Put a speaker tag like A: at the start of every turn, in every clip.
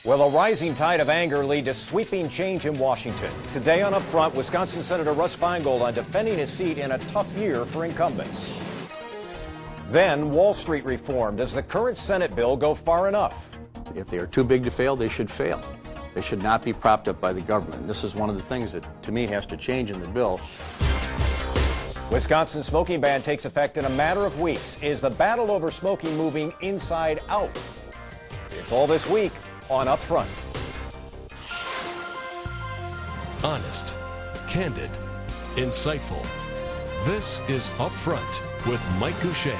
A: Will a rising tide of anger lead to sweeping change in Washington? Today on Up Front, Wisconsin Senator Russ Feingold on defending his seat in a tough year for incumbents. Then, Wall Street reform. Does the current Senate bill go far enough?
B: If they are too big to fail, they should fail. They should not be propped up by the government. This is one of the things that, to me, has to change in the bill.
A: Wisconsin's smoking ban takes effect in a matter of weeks. Is the battle over smoking moving inside out? It's all this week on Up Front.
C: Honest, candid, insightful. This is Up Front with Mike Gousha.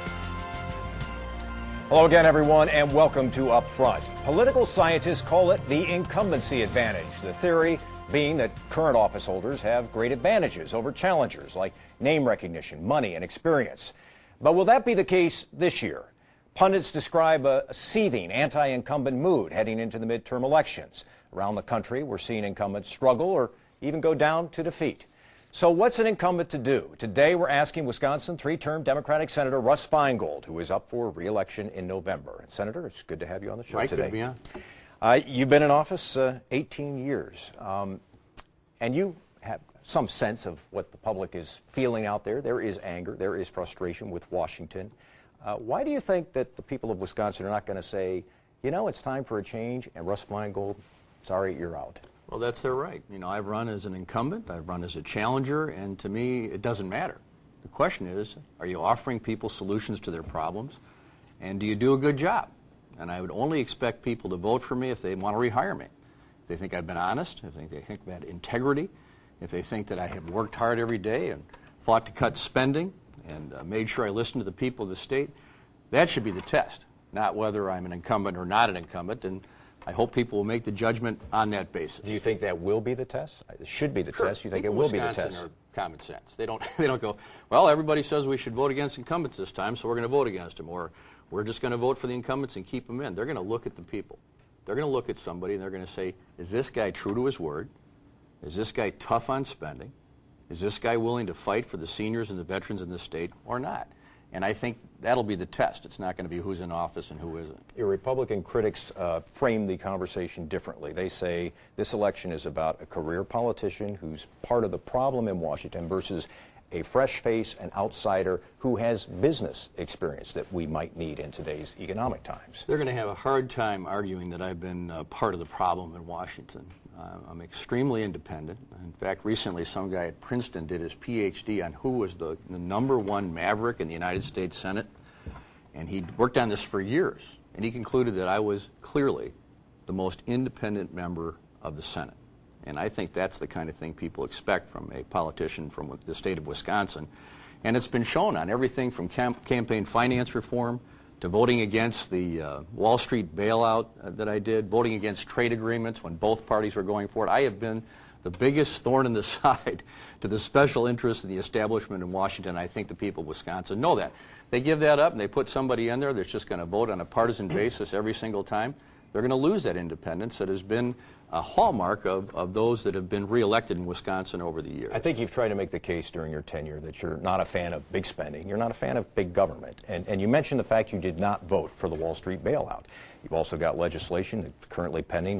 A: Hello again, everyone, and welcome to Up Front. Political scientists call it the incumbency advantage. The theory being that current office holders have great advantages over challengers like name recognition, money, and experience. But will that be the case this year? Pundits describe a seething anti-incumbent mood heading into the midterm elections. Around the country, we're seeing incumbents struggle or even go down to defeat. So what's an incumbent to do? Today, we're asking Wisconsin three-term Democratic Senator Russ Feingold, who is up for re-election in November. And Senator, it's good to have you on the show today.
B: Good to be on.
A: You've been in office 18 years, and you have some sense of what the public is feeling out there. There is anger, there is frustration with Washington. Why do you think that the people of Wisconsin are not going to say, you know, it's time for a change, and Russ Feingold, sorry, you're out?
B: Well, that's their right. You know, I've run as an incumbent, I've run as a challenger, and to me, it doesn't matter. The question is, are you offering people solutions to their problems, and do you do a good job? And I would only expect people to vote for me if they want to rehire me. If they think I've been honest, if they think I've had integrity, if they think that I have worked hard every day and fought to cut spending, and made sure I listened to the people of the state, that should be the test, not whether I'm an incumbent or not an incumbent, and I hope people will make the judgment on that basis.
A: Do you think that will be the test? It should be the test. You think
B: People
A: it will be the
B: Wisconsin
A: test?
B: Are common sense. They don't go, well, everybody says we should vote against incumbents this time, so we're going to vote against them, or we're just going to vote for the incumbents and keep them in. They're going to look at the people. They're going to look at somebody and they're going to say, is this guy true to his word? Is this guy tough on spending? Is this guy willing to fight for the seniors and the veterans in the state or not? And I think that'll be the test. It's not going to be who's in office and who isn't.
A: Your Republican critics frame the conversation differently. They say this election is about a career politician who's part of the problem in Washington versus a fresh face, an outsider who has business experience that we might need in today's economic times.
B: They're going to have a hard time arguing that I've been part of the problem in Washington. I'm extremely independent. In fact, recently some guy at Princeton did his PhD on who was the #1 maverick in the United States Senate, and he worked on this for years, and he concluded that I was clearly the most independent member of the Senate. And I think that's the kind of thing people expect from a politician from the state of Wisconsin. And it's been shown on everything from campaign finance reform to voting against the Wall Street bailout that I did, voting against trade agreements when both parties were going for it. I have been the biggest thorn in the side to the special interests of the establishment in Washington. I think the people of Wisconsin know that. They give that up and they put somebody in there that's just going to vote on a partisan basis every single time. They're going to lose that independence that has been a hallmark of those that have been reelected in Wisconsin over the years.
A: I think you've tried to make the case during your tenure that you're not a fan of big spending. You're not a fan of big government. And you mentioned the fact you did not vote for the Wall Street bailout. You've also got legislation that's currently pending,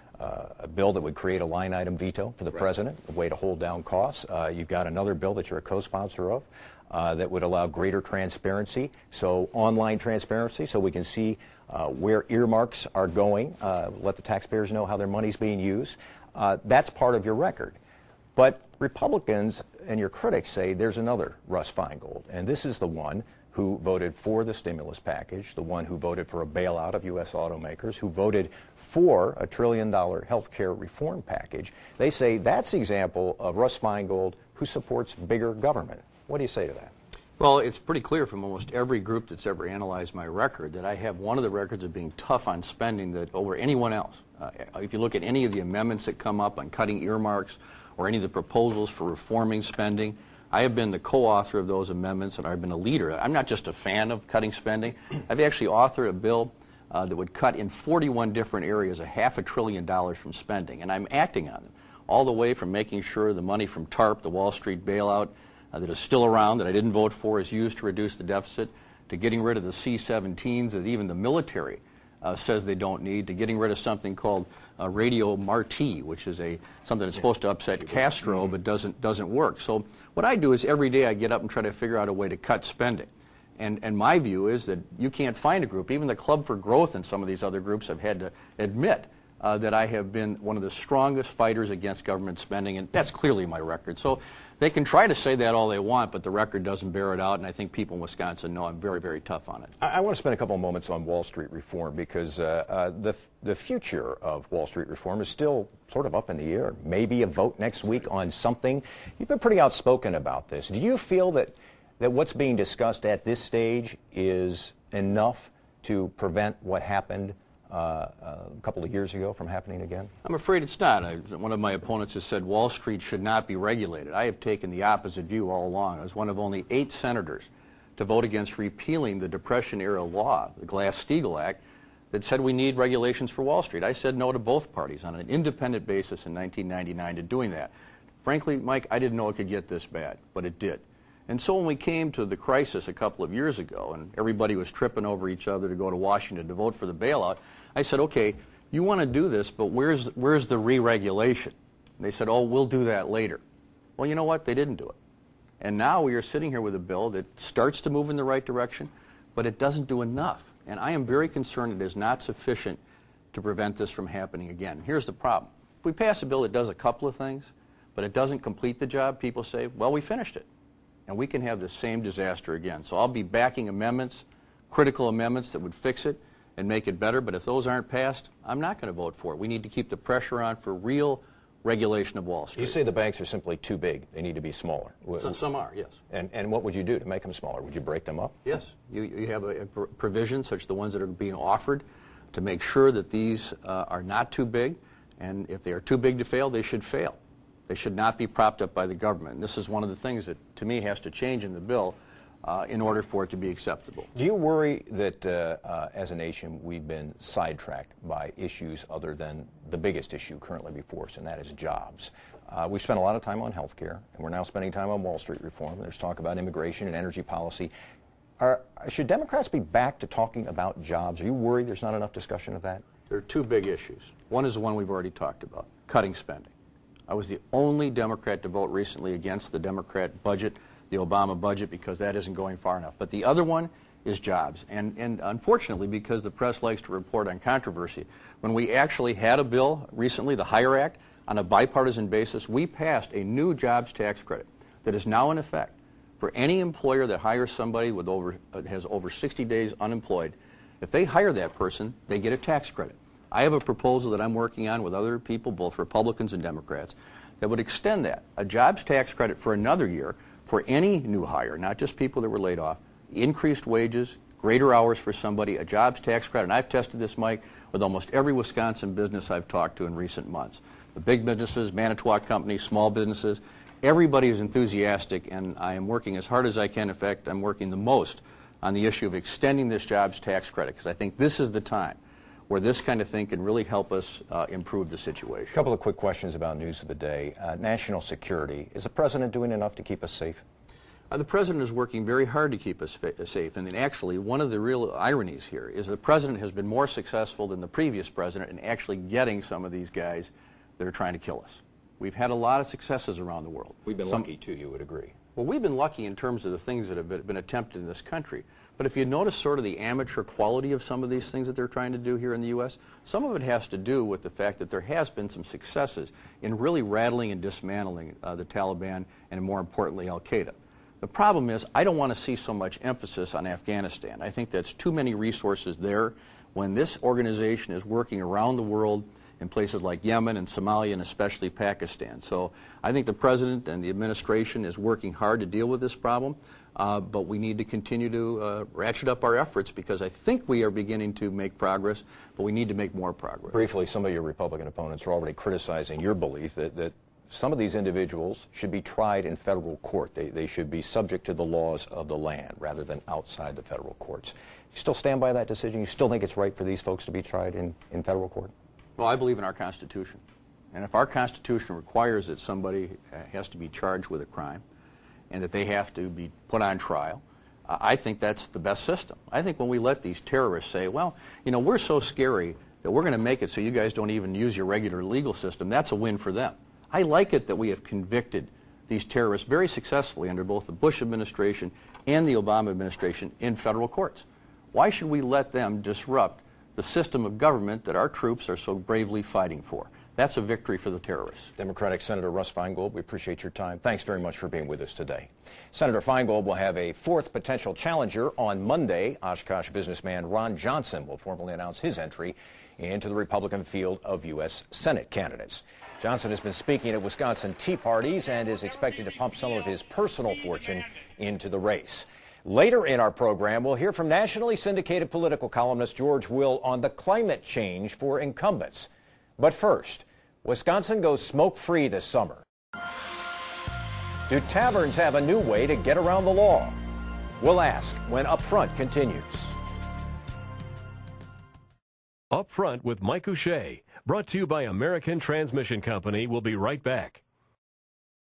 A: a bill that would create a line item veto for the president, a way to hold down costs. You've got another bill that you're a co-sponsor of that would allow greater transparency, so online transparency, so we can see where earmarks are going, let the taxpayers know how their money's being used. That's part of your record. But Republicans and your critics say there's another Russ Feingold, and this is the one who voted for the stimulus package, the one who voted for a bailout of U.S. automakers, who voted for a $1 trillion health care reform package. They say that's an example of Russ Feingold who supports bigger government. What do you say to that?
B: Well, it's pretty clear from almost every group that's ever analyzed my record that I have one of the records of being tough on spending that over anyone else. If you look at any of the amendments that come up on cutting earmarks or any of the proposals for reforming spending, I have been the co-author of those amendments and I've been a leader. I'm not just a fan of cutting spending. I've actually authored a bill that would cut in 41 different areas $500 billion from spending, and I'm acting on them, all the way from making sure the money from TARP, the Wall Street bailout, that is still around, that I didn't vote for, is used to reduce the deficit, to getting rid of the C-17s that even the military says they don't need, to getting rid of something called Radio Marti, which is something that's supposed to upset Castro but doesn't work. So what I do is every day I get up and try to figure out a way to cut spending. And my view is that you can't find a group, even the Club for Growth and some of these other groups have had to admit that I have been one of the strongest fighters against government spending, and that's clearly my record. So they can try to say that all they want, but the record doesn't bear it out, and I think people in Wisconsin know I'm very, very tough on it.
A: I want to spend a couple of moments on Wall Street reform because the future of Wall Street reform is still sort of up in the air. Maybe a vote next week on something. You've been pretty outspoken about this. Do you feel that what's being discussed at this stage is enough to prevent what happened a couple of years ago from happening again?
B: I'm afraid it's not. One of my opponents has said Wall Street should not be regulated. I have taken the opposite view all along. I was one of only 8 senators to vote against repealing the Depression-era law, the Glass-Steagall Act, that said we need regulations for Wall Street. I said no to both parties on an independent basis in 1999 to doing that. Frankly, Mike, I didn't know it could get this bad, but it did. And so when we came to the crisis a couple of years ago and everybody was tripping over each other to go to Washington to vote for the bailout, I said, okay, you want to do this, but where's the re-regulation? And they said, oh, we'll do that later. Well, you know what? They didn't do it. And now we are sitting here with a bill that starts to move in the right direction, but it doesn't do enough. And I am very concerned it is not sufficient to prevent this from happening again. Here's the problem. If we pass a bill that does a couple of things, but it doesn't complete the job, people say, well, we finished it. And we can have the same disaster again. So I'll be backing amendments, critical amendments that would fix it and make it better. But if those aren't passed, I'm not going to vote for it. We need to keep the pressure on for real regulation of Wall Street.
A: You say the banks are simply too big. They need to be smaller.
B: Some are, yes.
A: And what would you do to make them smaller? Would you break them up?
B: Yes. You have a provision, such as the ones that are being offered, to make sure that these are not too big. And if they are too big to fail, they should fail. They should not be propped up by the government. And this is one of the things that, to me, has to change in the bill in order for it to be acceptable.
A: Do you worry that, as a nation, we've been sidetracked by issues other than the biggest issue currently before us, and that is jobs? We've spent a lot of time on health care, and we're now spending time on Wall Street reform. There's talk about immigration and energy policy. Should Democrats be back to talking about jobs? Are you worried there's not enough discussion of that?
B: There are 2 big issues. One is the one we've already talked about, cutting spending. I was the only Democrat to vote recently against the Democrat budget, the Obama budget, because that isn't going far enough. But the other one is jobs. And unfortunately, because the press likes to report on controversy, when we actually had a bill recently, the HIRE Act, on a bipartisan basis, we passed a new jobs tax credit that is now in effect for any employer that hires somebody with has over 60 days unemployed. If they hire that person, they get a tax credit. I have a proposal that I'm working on with other people, both Republicans and Democrats, that would extend that, a jobs tax credit for another year for any new hire, not just people that were laid off, increased wages, greater hours for somebody, a jobs tax credit. And I've tested this, Mike, with almost every Wisconsin business I've talked to in recent months. The big businesses, Manitowoc companies, small businesses, everybody is enthusiastic, and I am working as hard as I can. In fact, I'm working the most on the issue of extending this jobs tax credit, because I think this is the time where this kind of thing can really help us improve the situation.
A: A couple of quick questions about news of the day. National security. Is the president doing enough to keep us safe?
B: The president is working very hard to keep us safe. And actually, one of the real ironies here is the president has been more successful than the previous president in actually getting some of these guys that are trying to kill us. We've had a lot of successes around the world.
A: We've been lucky, too, you would agree.
B: Well, we've been lucky in terms of the things that have been attempted in this country. But if you notice sort of the amateur quality of some of these things that they're trying to do here in the U.S., some of it has to do with the fact that there has been some successes in really rattling and dismantling the Taliban and, more importantly, al-Qaeda. The problem is I don't want to see so much emphasis on Afghanistan. I think that's too many resources there when this organization is working around the world in places like Yemen and Somalia and especially Pakistan. So I think the president and the administration is working hard to deal with this problem, but we need to continue to ratchet up our efforts, because I think we are beginning to make progress, but we need to make more progress.
A: Briefly, some of your Republican opponents are already criticizing your belief that some of these individuals should be tried in federal court. They should be subject to the laws of the land rather than outside the federal courts. You still stand by that decision? You still think it's right for these folks to be tried in federal court?
B: Well, I believe in our Constitution. And if our Constitution requires that somebody has to be charged with a crime and that they have to be put on trial, I think that's the best system. I think when we let these terrorists say, well, you know, we're so scary that we're going to make it so you guys don't even use your regular legal system, that's a win for them. I like it that we have convicted these terrorists very successfully under both the Bush administration and the Obama administration in federal courts. Why should we let them disrupt the system of government that our troops are so bravely fighting for? That's a victory for the terrorists.
A: Democratic Senator Russ Feingold, we appreciate your time. Thanks very much for being with us today. Senator Feingold will have a fourth potential challenger on Monday. Oshkosh businessman Ron Johnson will formally announce his entry into the Republican field of U.S. Senate candidates. Johnson has been speaking at Wisconsin tea parties and is expected to pump some of his personal fortune into the race. Later in our program, we'll hear from nationally syndicated political columnist George Will on the climate change for incumbents. But first, Wisconsin goes smoke-free this summer. Do taverns have a new way to get around the law? We'll ask when Up Front continues.
C: Up Front with Mike Gousha, brought to you by American Transmission Company. We'll be right back.